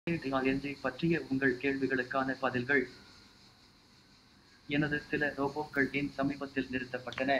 AiMarketing பற்றிய உங்கள் கேள்விகளுக்கான பதில்கள். எனது சில ரோபோக்கள் ஏன் சமீபத்தில் நிறுத்தப்பட்டன?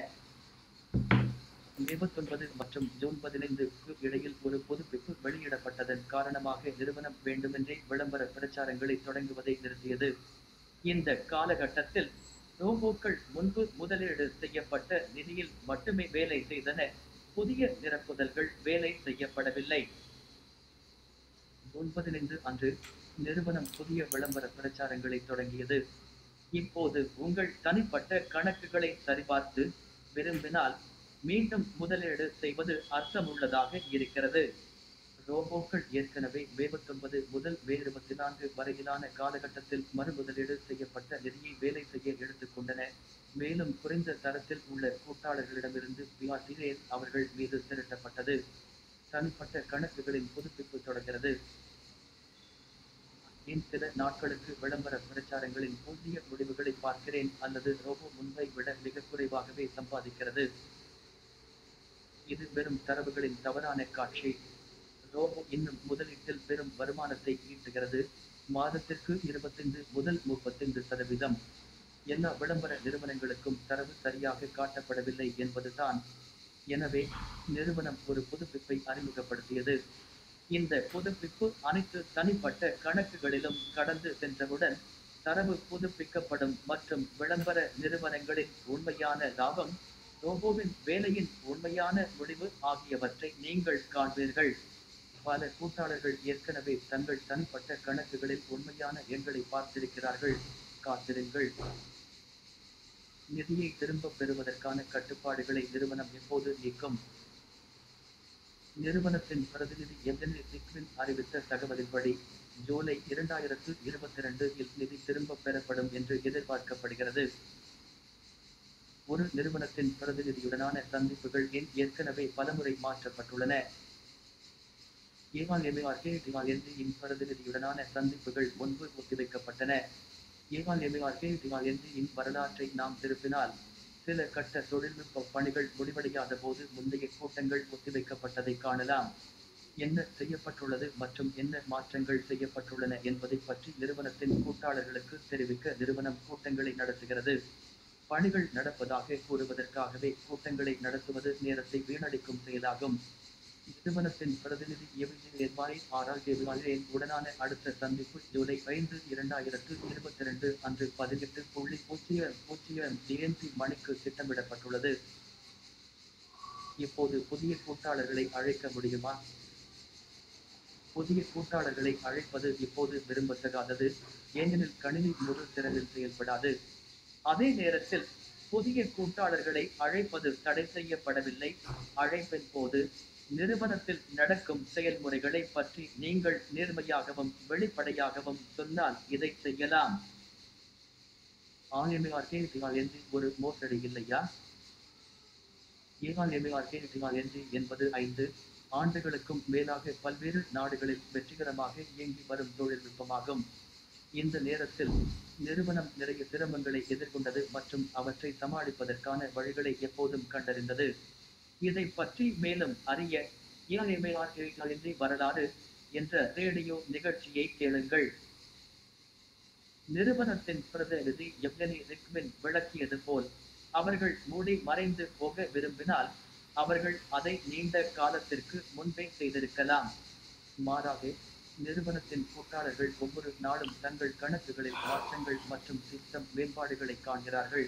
மே 19 மற்றும் ஜூன் 15க்கு இடையில் ஒரு புதுப்பிப்பு வெளியிடப்பட்டதன் காரணமாக நிறுவனம் வேண்டுமென்றே விளம்பர பிரச்சாரங்களை தொடங்குவதை நிறுத்தியது. இந்த காலகட்டத்தில் ரோபோக்கள் முன்பு முதலீடு செய்யப்பட்ட நிதியில் மட்டுமே வேலை செய்தன, புதிய நிரப்புதல்கள் வேலை செய்யப்படவில்லை. ஜூன் 15 அன்று நிறுவனம் புதிய விளம்பர பிரச்சாரங்களை தொடங்கியது. இப்போது உங்கள் தனிப்பட்ட கணக்குகளை சரிபார்த்து விரும்பினால் மீண்டும் முதலீடு செய்வது அர்த்தமுள்ளதாக இருக்கிறது. ரோபோக்கள் ஏற்கனவே மே 19 முதல் மே 24 வரையிலான காலகட்டத்தில் மறுமுதலீடு செய்யப்பட்ட நிதியை வேலை செய்ய எடுத்துக்கொண்டன, மேலும் குறைந்த தரத்தில் உள்ள கூட்டாளர்களிடமிருந்து அவர்கள் மீது திரட்டப்பட்டது. தனிப்பட்ட கணக்குகளின் புதுப்பிப்பு தொடர்கிறது. சில நாட்களுக்கு விளம்பர பிரச்சாரங்களின் புதிய முடிவுகளை பார்க்கிறேன் அல்லது ரோபோ முன்பை விட மிக குறைவாகவே சம்பாதிக்கிறது. இது வெறும் தரவுகளின் தவறான காட்சி. ரோபோ இன்னும் முதலீட்டில் பெரும் வருமானத்தை ஈட்டுகிறது, மாதத்திற்கு 25 முதல் 35%. எல்லா விளம்பர நிறுவனங்களுக்கும் தரவு சரியாக காட்டப்படவில்லை என்பதுதான். எனவே நிறுவனம் ஒரு புதுப்பிப்பை அறிமுகப்படுத்தியது. இந்த புதுப்பிப்பு அனைத்து தனிப்பட்ட கணக்குகளிலும் கடந்து சென்றவுடன் தரவு புதுப்பிக்கப்படும் மற்றும் விளம்பர நிறுவனங்களின் உண்மையான லாபம், ரோபோவின் வேலையின் உண்மையான முடிவு ஆகியவற்றை நீங்கள் காண்பீர்கள். பல கூட்டாளர்கள் ஏற்கனவே தங்கள் தனிப்பட்ட கணக்குகளில் உண்மையான எண்களை பார்த்திருக்கிறார்கள். காத்திருங்கள். நிதியை திரும்பப் பெறுவதற்கான கட்டுப்பாடுகளை நிறுவனம் எப்போது நீக்கும்? நிறுவனத்தின் பிரதிநிதி அறிவித்த தகவலின்படி ஜூலை 2022 இல் நிதி திரும்பப் பெறப்படும் என்று எதிர்பார்க்கப்படுகிறது. ஒரு நிறுவனத்தின் பிரதிநிதியுடனான சந்திப்புகள் ஏற்கனவே பலமுறை மாற்றப்பட்டுள்ளன. AiMarketing பிரதிநிதியுடனான சந்திப்புகள் முன்பு ஒத்திவைக்கப்பட்டன. AiMarketing வரலாற்றை நாம் திருப்பினால், சில கட்ட தொழில்நுட்ப பணிகள் முடிவடையாத போது முந்தைய கூட்டங்கள் ஒத்திவைக்கப்பட்டதை காணலாம். என்ன செய்யப்பட்டுள்ளது மற்றும் என்ன மாற்றங்கள் செய்யப்பட்டுள்ளன என்பதை பற்றி நிறுவனத்தின் கூட்டாளர்களுக்கு தெரிவிக்க நிறுவனம் கூட்டங்களை நடத்துகிறது. பணிகள் நடப்பதாக கூறுவதற்காகவே கூட்டங்களை நடத்துவது நேரத்தை வீணடிக்கும் செயலாகும். நிறுவனத்தின் பிரதிநிதி உடனான அடுத்த சந்திப்பு ஜூலை 5, 2022 அன்று 18:00 GMT மணிக்கு திட்டமிடப்பட்டுள்ளது. இப்போது புதிய கூட்டாளர்களை அழைக்க முடியுமா? புதிய கூட்டாளர்களை அழைப்பது இப்போது விரும்பத்தகாதது, ஏனெனில் கணினி முழு திறனில் செயல்படாது. அதே நேரத்தில் புதிய கூட்டாளர்களை அழைப்பது தடை செய்யப்படவில்லை. அழைப்பின் போது நிறுவனத்தில் நடக்கும் செயல்முறைகளை பற்றி நீங்கள் நேர்மையாகவும் வெளிப்படையாகவும் சொன்னால் இதை செய்யலாம். AiMarketing ஒரு மோசடி இல்லையா? AiMarketing என்பது 5 ஆண்டுகளுக்கும் மேலாக பல்வேறு நாடுகளில் வெற்றிகரமாக இயங்கி வரும் தொழில்நுட்பமாகும். இந்த நேரத்தில் நிறுவனம் நிறைய சிரமங்களை எதிர்கொண்டது மற்றும் அவற்றை சமாளிப்பதற்கான வழிகளை எப்போதும் கண்டறிந்தது. இதை பற்றி மேலும் அறிய AiMarketing வரலாறு என்ற ரேடியோ நிகழ்ச்சியை கேளுங்கள். நிறுவனத்தின் பிரதிநிதி விளக்கியது போல், அவர்கள் மூடி மறைந்து போக விரும்பினால் அவர்கள் அதை நீண்ட காலத்திற்கு முன்பே செய்திருக்கலாம். மாறாக நிறுவனத்தின் கூட்டாளர்கள் ஒவ்வொரு நாளும் தங்கள் கணக்குகளில் மாற்றங்கள் மற்றும் சிஸ்டம் மேம்பாடுகளை காண்கிறார்கள்.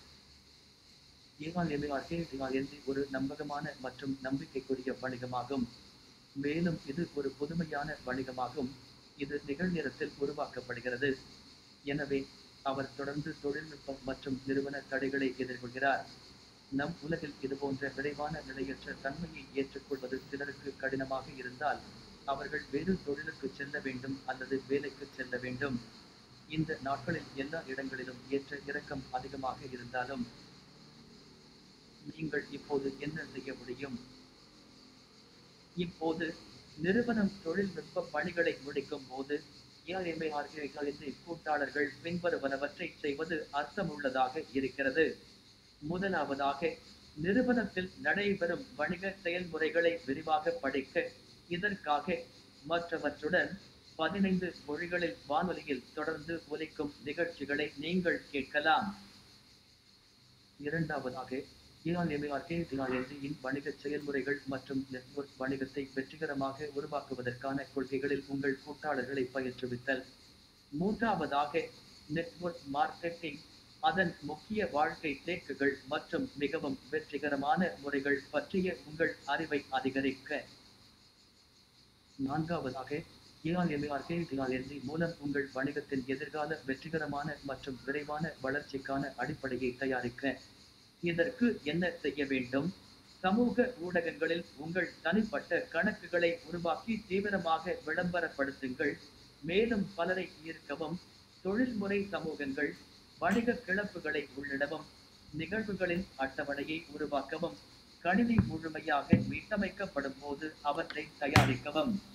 AiMarketing ஒரு நம்பகமான மற்றும் நம்பிக்கைக்குரிய வணிகமாகும். மேலும் இது ஒரு புதுமையான வணிகமாகும். இது நிகழ்நேரத்தில் உருவாக்கப்படுகிறது. எனவே அவர் தொடர்ந்து தொழில்நுட்பம் மற்றும் நிறுவன தடைகளை எதிர்கொள்கிறார். நம் உலகில் இதுபோன்ற விரைவான நிலையற்ற தன்மையை ஏற்றுக்கொள்வது சிலருக்கு கடினமாக இருந்தால், அவர்கள் வேறு தொழிலுக்கு செல்ல வேண்டும் அல்லது வேலைக்கு செல்ல வேண்டும். இந்த நாட்களில் எல்லா இடங்களிலும் ஏற்ற இறக்கம் அதிகமாக இருந்தாலும், நீங்கள் இப்போது என்ன செய்ய முடியும்? இப்போது நிறுவனம் தொழில்நுட்ப பணிகளை முடிக்கும் போது AiMarketing கூட்டாளர்கள் பின்வருவனவற்றை செய்வது அர்த்தமுள்ளதாக இருக்கிறது. முதலாவதாக, நிறுவனத்தில் நடைபெறும் வணிக செயல்முறைகளை விரிவாக படிக்க, இதற்காக மற்றவற்றுடன் 15 மொழிகளில் வானொலியில் தொடர்ந்து ஒலிக்கும் நிகழ்ச்சிகளை நீங்கள் கேட்கலாம். இரண்டாவதாக, AiMarketing வணிகச் செயல்முறைகள் மற்றும் நெட்வொர்க் வணிகத்தை வெற்றிகரமாக உருவாக்குவதற்கான கொள்கைகளில் உங்கள் கூட்டாளர்களை பயிற்றுவித்தல். மூன்றாவதாக, நெட்வொர்க் மார்க்கெட்டிங், அதன் முக்கிய வாழ்க்கை தேக்குகள் மற்றும் மிகவும் வெற்றிகரமான முறைகள் பற்றிய உங்கள் அறிவை அதிகரிக்க. நான்காவதாக, AiMarketing மூலம் உங்கள் வணிகத்தின் எதிர்கால வெற்றிகரமான மற்றும் விரைவான வளர்ச்சிக்கான அடிப்படையை தயாரிக்க. இதற்கு என்ன செய்ய வேண்டும்? சமூக ஊடகங்களில் உங்கள் தனிப்பட்ட கணக்குகளை உருவாக்கி தீவிரமாக விளம்பரப்படுத்துங்கள். மேலும் பலரை ஈர்க்கவும். தொழில்முறை சமூகங்கள், வணிக கிளப்புகளை உள்ளிடவும். நிகழ்வுகளின் அட்டவணையை உருவாக்கவும். கணினி முழுமையாக மீட்டமைக்கப்படும் போது அவற்றை தயாரிக்கவும்.